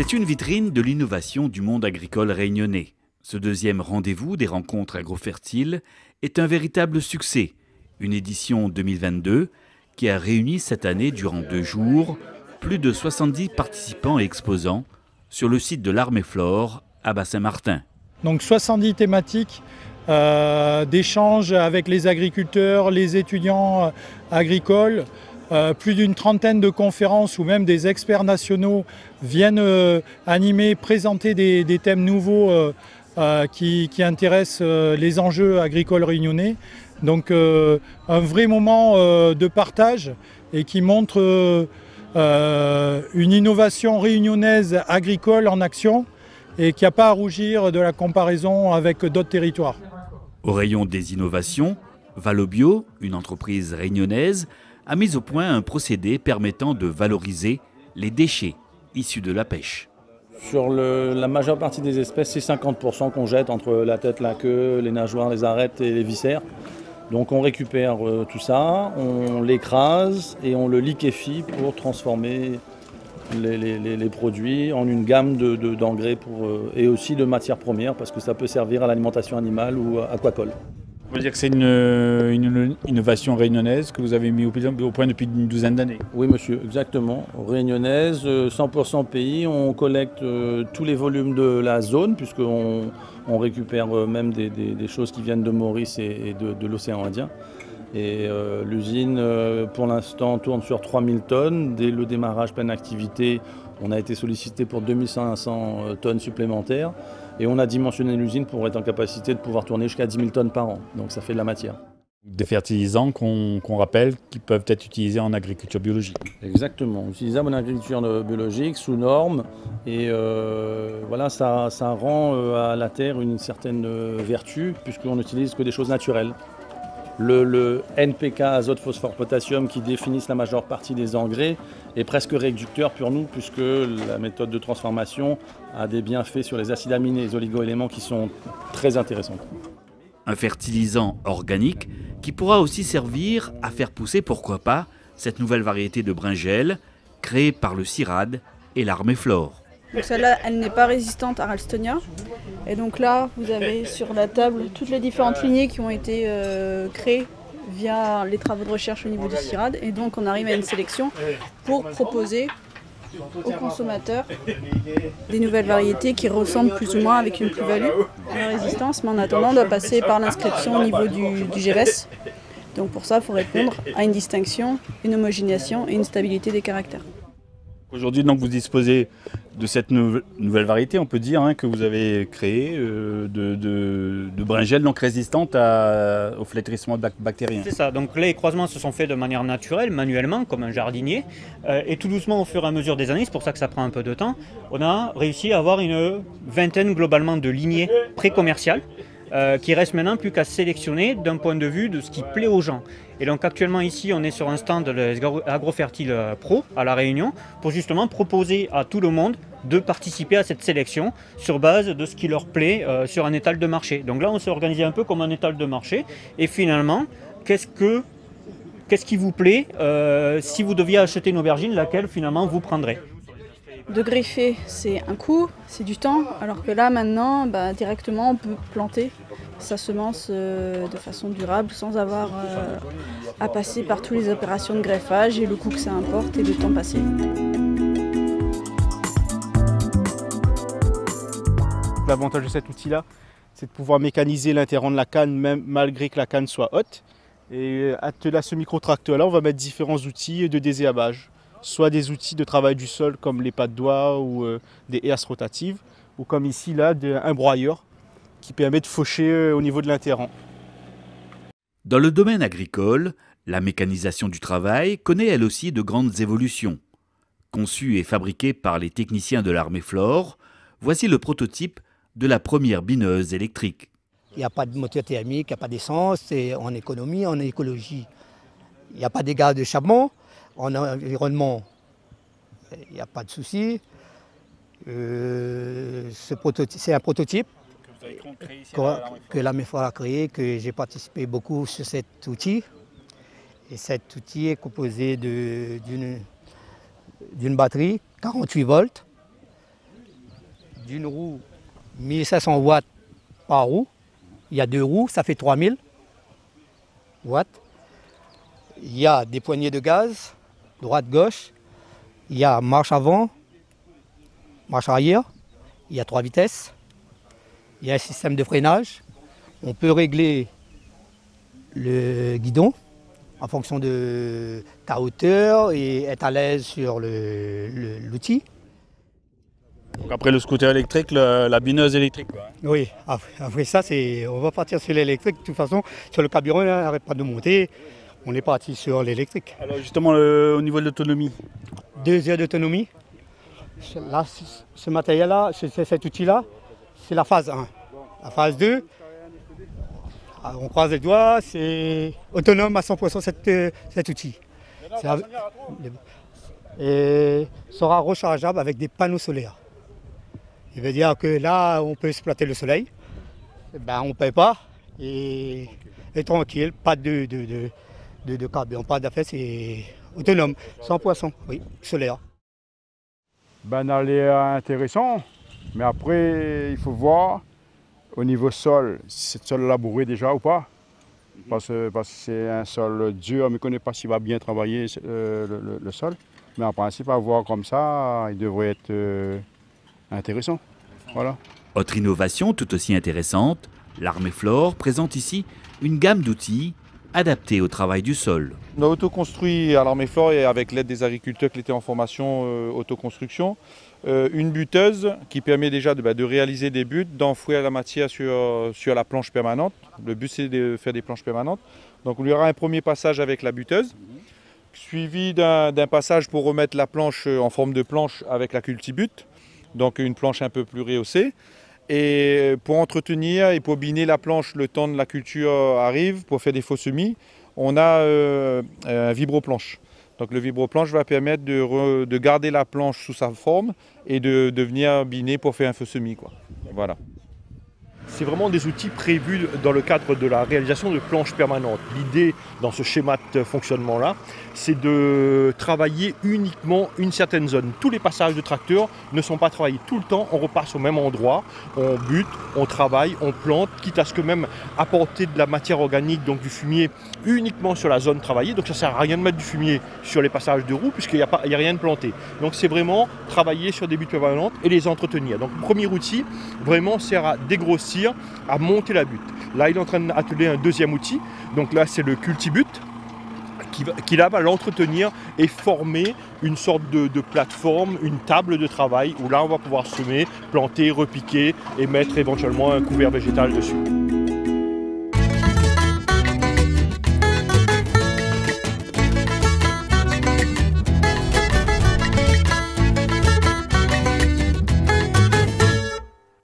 C'est une vitrine de l'innovation du monde agricole réunionnais. Ce deuxième rendez-vous des rencontres agrofertiles est un véritable succès. Une édition 2022 qui a réuni cette année durant 2 jours plus de 70 participants et exposants sur le site de l'Armée-Flore à Bas-Saint-Martin. Donc 70 thématiques d'échanges avec les agriculteurs, les étudiants agricoles. Plus d'une trentaine de conférences où même des experts nationaux viennent animer, présenter des thèmes nouveaux qui intéressent les enjeux agricoles réunionnais. Donc un vrai moment de partage et qui montre une innovation réunionnaise agricole en action et qui n'a pas à rougir de la comparaison avec d'autres territoires. Au rayon des innovations, Valobio, une entreprise réunionnaise, a mis au point un procédé permettant de valoriser les déchets issus de la pêche. Sur la majeure partie des espèces, c'est 50% qu'on jette entre la tête, la queue, les nageoires, les arêtes et les viscères. Donc on récupère tout ça, on l'écrase et on le liquéfie pour transformer les produits en une gamme d'engrais et aussi de matières premières parce que ça peut servir à l'alimentation animale ou aquacole. On veut dire que c'est une innovation réunionnaise que vous avez mis au point depuis une douzaine d'années. Oui monsieur, exactement. Réunionnaise, 100% pays, on collecte tous les volumes de la zone puisqu'on récupère même des choses qui viennent de Maurice et de l'océan Indien. Et l'usine pour l'instant tourne sur 3000 tonnes. Dès le démarrage pleine activité, on a été sollicité pour 2500 tonnes supplémentaires. Et on a dimensionné l'usine pour être en capacité de pouvoir tourner jusqu'à 10 000 tonnes par an. Donc ça fait de la matière. Des fertilisants qu'on rappelle qui peuvent être utilisés en agriculture biologique. Exactement, utilisables en agriculture biologique sous normes. Et voilà, ça rend à la terre une certaine vertu puisqu'on n'utilise que des choses naturelles. Le NPK, azote, phosphore, potassium, qui définissent la majeure partie des engrais, est presque réducteur pour nous, puisque la méthode de transformation a des bienfaits sur les acides aminés et les oligo-éléments qui sont très intéressants. Un fertilisant organique qui pourra aussi servir à faire pousser, pourquoi pas, cette nouvelle variété de brinjelle créée par le CIRAD et l'Armée-Flore. Donc celle-là, elle n'est pas résistante à Ralstonia. Et donc là, vous avez sur la table toutes les différentes lignées qui ont été créées via les travaux de recherche au niveau du CIRAD. Et donc on arrive à une sélection pour proposer aux consommateurs des nouvelles variétés qui ressemblent plus ou moins avec une plus-value à la résistance. Mais en attendant, on doit passer par l'inscription au niveau du GVS. Donc pour ça, il faut répondre à une distinction, une homogénéation et une stabilité des caractères. Aujourd'hui, donc, vous disposez de cette nouvelle variété, on peut dire, que vous avez créée de brinjelles donc résistantes au flétrissement bactérien. C'est ça, donc les croisements se sont faits de manière naturelle, manuellement, comme un jardinier. Et tout doucement, au fur et à mesure des années, c'est pour ça que ça prend un peu de temps, on a réussi à avoir une vingtaine globalement de lignées pré-commerciales. Qui reste maintenant plus qu'à sélectionner d'un point de vue de ce qui plaît aux gens. Et donc actuellement ici on est sur un stand de Agrofertile Pro à La Réunion pour justement proposer à tout le monde de participer à cette sélection sur base de ce qui leur plaît sur un étal de marché. Donc là on s'est organisé un peu comme un étal de marché et finalement qu'est-ce qui vous plaît si vous deviez acheter une aubergine, laquelle finalement vous prendrez? De greffer, c'est un coût, c'est du temps, alors que là maintenant, directement on peut planter sa semence de façon durable sans avoir à passer par toutes les opérations de greffage et le coût que ça importe et le temps passé. L'avantage de cet outil-là, c'est de pouvoir mécaniser l'interrant de la canne, même malgré que la canne soit haute. Et à ce micro-tracteur-là, on va mettre différents outils de désherbage. Soit des outils de travail du sol comme les pas de doigts ou des herses rotatives, ou comme ici là, un broyeur qui permet de faucher au niveau de l'interrant. Dans le domaine agricole, la mécanisation du travail connaît elle aussi de grandes évolutions. Conçue et fabriquée par les techniciens de l'Armée-Flore, voici le prototype de la première bineuse électrique. Il n'y a pas de moteur thermique, il n'y a pas d'essence, c'est en économie, en écologie. Il n'y a pas d'égards de charbon. En environnement, il n'y a pas de souci. C'est un prototype que l'Armée-Flore a créé, que j'ai participé beaucoup sur cet outil. Et cet outil est composé d'une batterie 48 volts d'une roue 1500 watts par roue. Il y a 2 roues, ça fait 3000 watts. Il y a des poignées de gaz, droite-gauche. Il y a marche avant, marche arrière. Il y a 3 vitesses. Il y a un système de freinage. On peut régler le guidon en fonction de ta hauteur et être à l'aise sur l'outil. Donc après le scooter électrique, la bineuse électrique. Oui, après ça, on va partir sur l'électrique. De toute façon, sur le carburant, il n'arrête pas de monter. On est parti sur l'électrique. Alors justement, au niveau de l'autonomie 2 heures d'autonomie. Là, ce matériel-là, cet outil-là, c'est la phase 1. La phase 2, on croise les doigts, c'est autonome à 100% cet outil. Et sera rechargeable avec des panneaux solaires. Il veut dire que là, on peut exploiter le soleil. On ne paye pas et tranquille, pas de carburant, pas d'affaires, c'est autonome, 100%, oui, solaire. Ça a l'air intéressant, mais après, il faut voir au niveau sol, si c'est sol labouré déjà ou pas. Parce que c'est un sol dur, mais on ne connaît pas s'il va bien travailler le sol. Mais en principe, à voir comme ça, il devrait être intéressant. Voilà. Autre innovation tout aussi intéressante, l'Armeflore présente ici une gamme d'outils adaptés au travail du sol. On a autoconstruit à l'Armeflore et avec l'aide des agriculteurs qui étaient en formation autoconstruction, une buteuse qui permet déjà de réaliser des buttes, d'enfouir la matière sur la planche permanente. Le but c'est de faire des planches permanentes. Donc il y aura un premier passage avec la buteuse, suivi d'un passage pour remettre la planche en forme de planche avec la cultibute, donc une planche un peu plus rehaussée. Et pour entretenir et pour biner la planche, le temps de la culture arrive, pour faire des faux semis, on a un vibroplanche. Donc le vibroplanche va permettre de garder la planche sous sa forme et de venir biner pour faire un faux semis, quoi. Voilà. C'est vraiment des outils prévus dans le cadre de la réalisation de planches permanentes. L'idée dans ce schéma de fonctionnement-là, c'est de travailler uniquement une certaine zone. Tous les passages de tracteur ne sont pas travaillés tout le temps, on repasse au même endroit, on bute, on travaille, on plante, quitte à ce que même apporter de la matière organique, donc du fumier, uniquement sur la zone travaillée. Donc ça ne sert à rien de mettre du fumier sur les passages de roues puisqu'il n'y a rien de planté. Donc c'est vraiment travailler sur des buttes permanentes et les entretenir. Donc le premier outil vraiment sert à dégrossir, à monter la butte. Là, il est en train d'atteler un deuxième outil. Donc là, c'est le cultibute qui là va l'entretenir et former une sorte de plateforme, une table de travail où là, on va pouvoir semer, planter, repiquer et mettre éventuellement un couvert végétal dessus.